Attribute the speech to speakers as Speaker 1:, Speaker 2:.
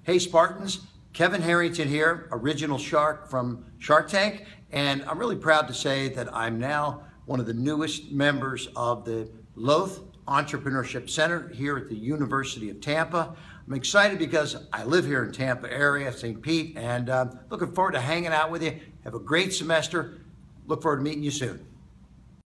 Speaker 1: Hey Spartans, Kevin Harrington here, original shark from Shark Tank, and I'm really proud to say that I'm now one of the newest members of the Lowth Entrepreneurship Center here at the University of Tampa. I'm excited because I live here in Tampa area, St. Pete, and looking forward to hanging out with you. Have a great semester. Look forward to meeting you soon.